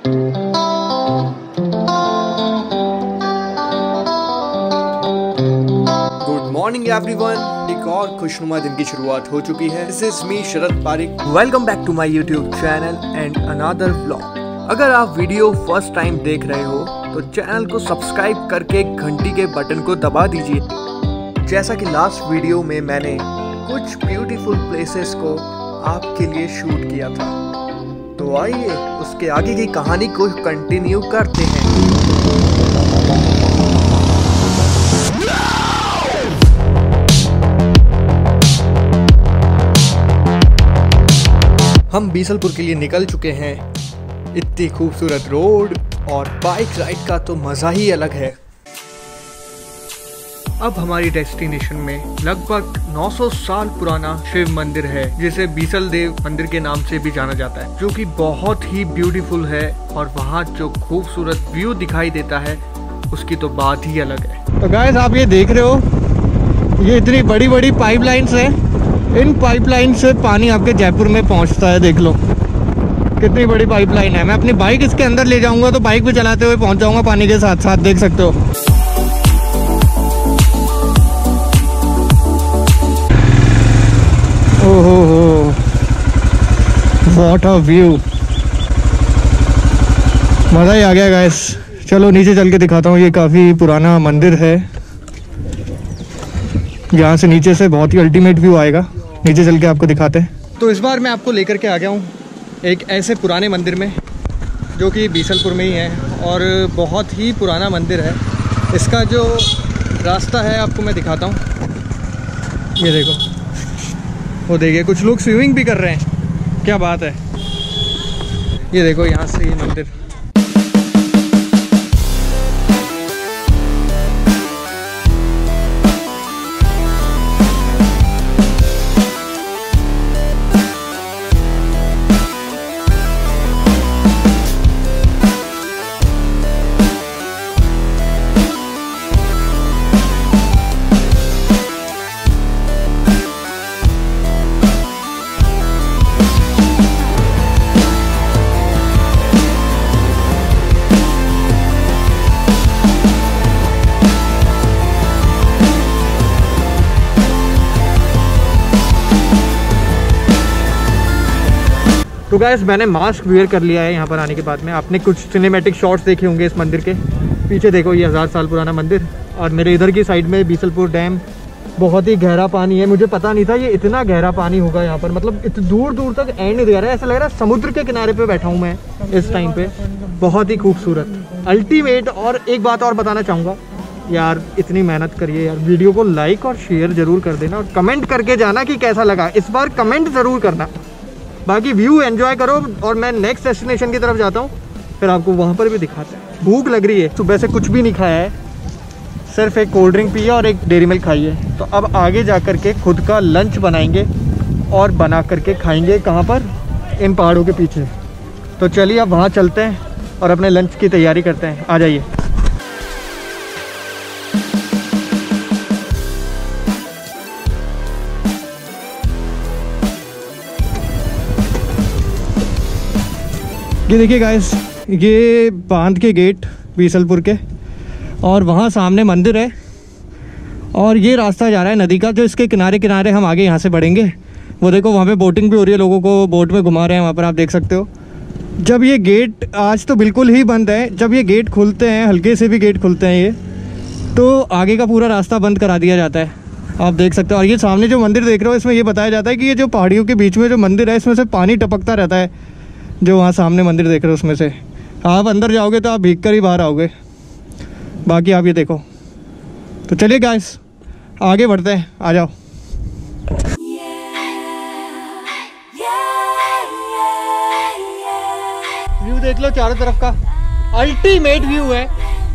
Good morning everyone, एक और खुशनुमा दिन की शुरुआत हो चुकी है। This is me Sharad Pareek. Welcome back to my YouTube channel and another vlog. अगर आप वीडियो फर्स्ट टाइम देख रहे हो तो चैनल को सब्सक्राइब करके घंटी के बटन को दबा दीजिए। जैसा कि लास्ट वीडियो में मैंने कुछ ब्यूटीफुल प्लेसेस को आपके लिए शूट किया था, तो आइए उसके आगे की कहानी को कंटिन्यू करते हैं। हम बीसलपुर के लिए निकल चुके हैं। इतनी खूबसूरत रोड और बाइक राइड का तो मज़ा ही अलग है। अब हमारी डेस्टिनेशन में लगभग 900 साल पुराना शिव मंदिर है, जिसे बीसल देव मंदिर के नाम से भी जाना जाता है, जो कि बहुत ही ब्यूटीफुल है। और वहाँ जो खूबसूरत व्यू दिखाई देता है उसकी तो बात ही अलग है। तो गाइस, आप ये देख रहे हो, ये इतनी बड़ी बड़ी पाइपलाइंस है। इन पाइपलाइन से पानी आपके जयपुर में पहुंचता है। देख लो कितनी बड़ी पाइपलाइन है। मैं अपनी बाइक इसके अंदर ले जाऊंगा तो बाइक भी चलाते हुए पहुंच जाऊंगा पानी के साथ साथ। देख सकते हो। ओहो, व्हाट अ व्यू, मज़ा ही आ गया गाइस। चलो नीचे चल के दिखाता हूँ। ये काफ़ी पुराना मंदिर है। यहाँ से नीचे से बहुत ही अल्टीमेट व्यू आएगा। नीचे चल के आपको दिखाते हैं। तो इस बार मैं आपको लेकर के आ गया हूँ एक ऐसे पुराने मंदिर में जो कि बीसलपुर में ही है और बहुत ही पुराना मंदिर है। इसका जो रास्ता है आपको मैं दिखाता हूँ। ये देखो, वो देखिए कुछ लोग स्विमिंग भी कर रहे हैं। क्या बात है। ये देखो यहाँ से ये मंदिर। तो गाइस, मैंने मास्क वेयर कर लिया है यहाँ पर आने के बाद में। आपने कुछ सिनेमैटिक शॉट्स देखे होंगे इस मंदिर के। पीछे देखो, ये 1000 साल पुराना मंदिर। और मेरे इधर की साइड में बीसलपुर डैम। बहुत ही गहरा पानी है। मुझे पता नहीं था ये इतना गहरा पानी होगा यहाँ पर। मतलब इतनी दूर दूर तक एंड नहीं दिखा रहा है। ऐसा लग रहा है समुद्र के किनारे पे बैठा हूँ मैं इस टाइम पे। बहुत ही खूबसूरत, अल्टीमेट। और एक बात और बताना चाहूँगा यार, इतनी मेहनत करिए यार, वीडियो को लाइक और शेयर ज़रूर कर देना और कमेंट करके जाना कि कैसा लगा। इस बार कमेंट ज़रूर करना। बाकी व्यू एंजॉय करो और मैं नेक्स्ट डेस्टिनेशन की तरफ जाता हूँ, फिर आपको वहाँ पर भी दिखाते हैं। भूख लग रही है, सुबह से कुछ भी नहीं खाया है, सिर्फ एक कोल्ड ड्रिंक पी है और एक डेयरी मिल्क खाई है। तो अब आगे जा कर के खुद का लंच बनाएंगे और बना करके खाएंगे। कहाँ पर? इन पहाड़ों के पीछे। तो चलिए अब वहाँ चलते हैं और अपने लंच की तैयारी करते हैं। आ जाइए। ये देखिए गाइस, ये बांध के गेट बीसलपुर के, और वहाँ सामने मंदिर है। और ये रास्ता जा रहा है नदी का, जो इसके किनारे किनारे हम आगे यहाँ से बढ़ेंगे। वो देखो, वहाँ पे बोटिंग भी हो रही है, लोगों को बोट में घुमा रहे हैं वहाँ पर, आप देख सकते हो। जब ये गेट, आज तो बिल्कुल ही बंद है, जब ये गेट खुलते हैं, हल्के से भी गेट खुलते हैं ये, तो आगे का पूरा रास्ता बंद करा दिया जाता है। आप देख सकते हो। और ये सामने जो मंदिर देख रहे हो, इसमें ये बताया जाता है कि ये जो पहाड़ियों के बीच में जो मंदिर है, इसमें से पानी टपकता रहता है। जो वहाँ सामने मंदिर देख रहे हो उसमें से आप अंदर जाओगे तो आप भीग कर ही बाहर आओगे। बाकी आप ये देखो। तो चलिए गाइस, आगे बढ़ते हैं, आ जाओ। व्यू देख लो चारों तरफ का, अल्टीमेट व्यू है।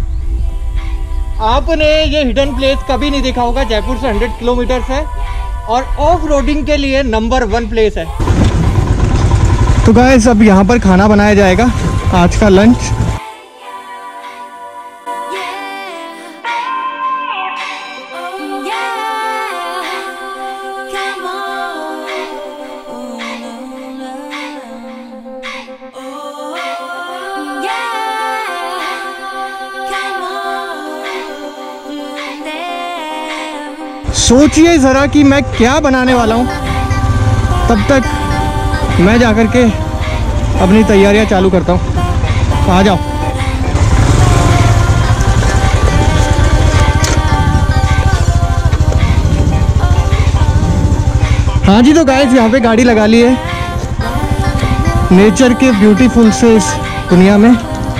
आपने ये हिडन प्लेस कभी नहीं देखा होगा। जयपुर से 100 किलोमीटर है और ऑफ रोडिंग के लिए नंबर 1 प्लेस है। तो गाइस, अब यहाँ पर खाना बनाया जाएगा, आज का लंच। सोचिए ज़रा कि मैं क्या बनाने वाला हूँ। तब तक मैं जा कर के अपनी तैयारियां चालू करता हूँ। आ जाओ। हाँ जी, तो गाइस यहाँ पे गाड़ी लगा ली है नेचर के ब्यूटीफुल से इस दुनिया में।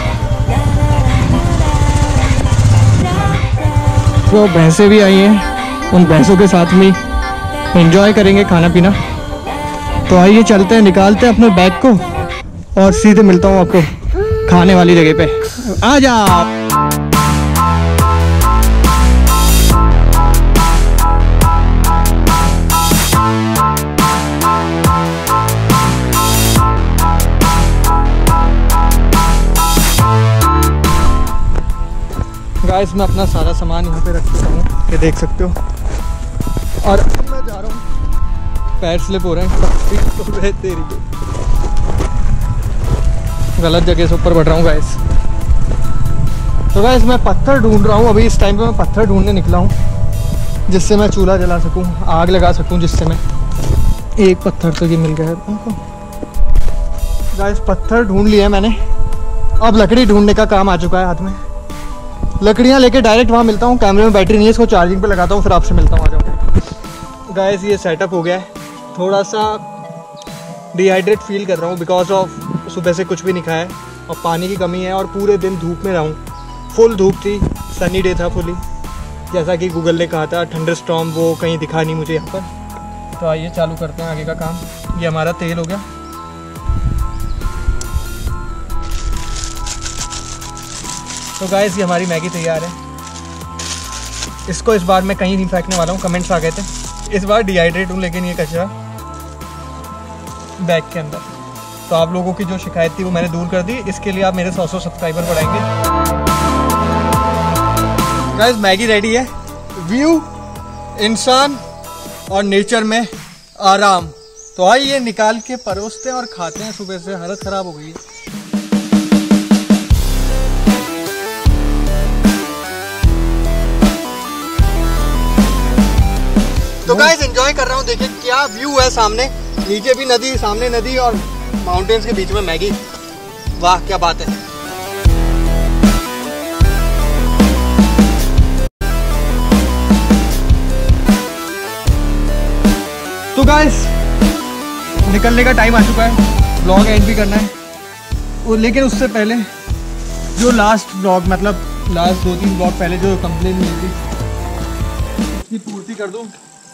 तो भैंसें भी आई हैं, उन भैंसों के साथ में एंजॉय करेंगे खाना पीना। तो आइए चलते हैं, निकालते हैं अपने बैग को और सीधे मिलता हूँ आपको खाने वाली जगह पे। आ जाओ। गाइस मैं अपना सारा सामान यहाँ पे रख चुका हूँ, ये देख सकते हो। और मैं जा रहा हूँ, पैर स्लिप हो रहे हैं। तेरी गलत जगह से ऊपर बढ़ रहा हूँ गाइस। तो गाइस मैं पत्थर ढूंढ रहा हूँ अभी। इस टाइम पे मैं पत्थर ढूंढने निकला हूँ जिससे मैं चूल्हा जला सकूँ, आग लगा सकूँ, जिससे मैं एक पत्थर तो ये मिल गया है हमको। गाइस पत्थर ढूंढ लिया है मैंने, अब लकड़ी ढूंढने का काम आ चुका है हाथ में। लकड़ियाँ लेके डायरेक्ट वहाँ मिलता हूँ। कैमरे में बैटरी नहीं है, इसको चार्जिंग पे लगाता हूँ, फिर आपसे मिलता हूँ। आ जाओ गाइस, ये सेटअप हो गया है। थोड़ा सा डिहाइड्रेट फील कर रहा हूँ बिकॉज ऑफ सुबह से कुछ भी नहीं खाया है और पानी की कमी है और पूरे दिन धूप में रहा हूँ। फुल धूप थी, सनी डे था फुली, जैसा कि गूगल ने कहा था। थंडर स्टॉर्म वो कहीं दिखा नहीं मुझे यहाँ पर। तो आइए चालू करते हैं आगे का काम। ये हमारा तेल हो गया। तो गाइस ये हमारी मैगी तैयार है। इसको इस बार मैं कहीं नहीं फेंकने वाला हूँ, कमेंट्स आ गए थे। इस बार डिहाइड्रेट हूँ, लेकिन ये कचरा बैग के अंदर। तो आप लोगों की जो शिकायत थी वो मैंने दूर कर दी। इसके लिए आप मेरे 100 सब्सक्राइबर बढ़ाएंगे। गाइस मैगी रेडी है। व्यू, इंसान और नेचर में आराम। तो आइए निकाल के परोसते हैं और खाते हैं। सुबह से हालत खराब हो गई है। तो गाइस एंजॉय कर रहा हूँ। देखिए क्या व्यू है सामने, नीचे भी नदी, सामने नदी और माउंटेन्स के बीच में मैगी। वाह क्या बात है। तो गाइस निकलने का टाइम आ चुका है। ब्लॉग एंड भी करना है लेकिन उससे पहले जो लास्ट ब्लॉग, मतलब लास्ट 2-3 ब्लॉग पहले जो कंप्लेन मिली थी उसकी पूर्ति कर दूं।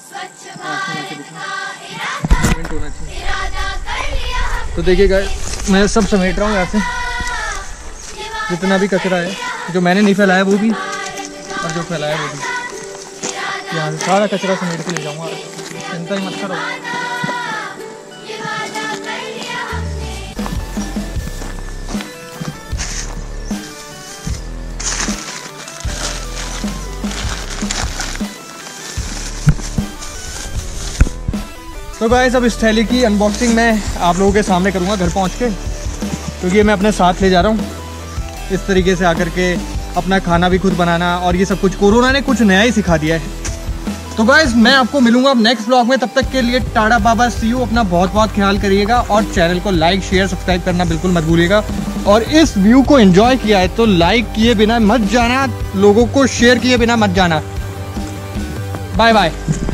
होना चाहिए। तो देखिए गाइस मैं सब समेट रहा हूँ यहाँ से, जितना भी कचरा है, जो मैंने नहीं फैलाया वो भी और जो फैलाया वो भी। यहाँ से सारा कचरा समेट के ले जाऊँगा, चिंता ही मत करो। तो गाइस अब इस थैली की अनबॉक्सिंग मैं आप लोगों के सामने करूंगा घर पहुंच के, क्योंकि मैं अपने साथ ले जा रहा हूं। इस तरीके से आकर के अपना खाना भी खुद बनाना और ये सब कुछ कोरोना ने कुछ नया ही सिखा दिया है। तो गाइस मैं आपको मिलूंगा अब नेक्स्ट ब्लॉग में। तब तक के लिए टाटा बाबा, सी यू। अपना बहुत बहुत ख्याल करिएगा और चैनल को लाइक शेयर सब्सक्राइब करना बिल्कुल मत भूलिएगा। और इस व्यू को एंजॉय किया है तो लाइक किए बिना मत जाना, लोगों को शेयर किए बिना मत जाना। Bye bye.